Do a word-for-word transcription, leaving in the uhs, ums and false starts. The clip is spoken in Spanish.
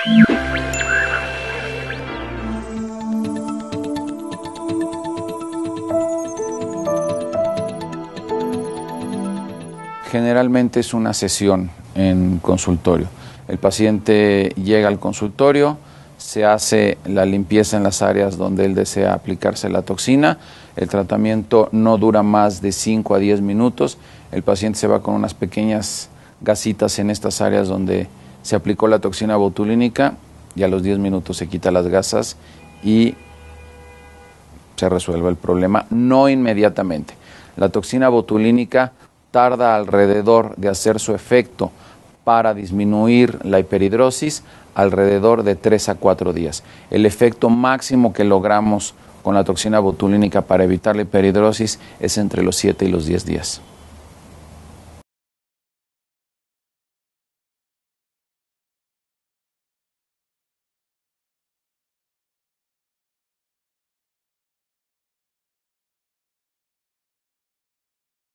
Generalmente es una sesión en consultorio. El paciente llega al consultorio, se hace la limpieza en las áreas donde él desea aplicarse la toxina. El tratamiento no dura más de cinco a diez minutos. El paciente se va con unas pequeñas gasitas en estas áreas donde se aplicó la toxina botulínica y a los diez minutos se quita las gasas y se resuelve el problema, no inmediatamente. La toxina botulínica tarda alrededor de hacer su efecto para disminuir la hiperhidrosis alrededor de tres a cuatro días. El efecto máximo que logramos con la toxina botulínica para evitar la hiperhidrosis es entre los siete y los diez días.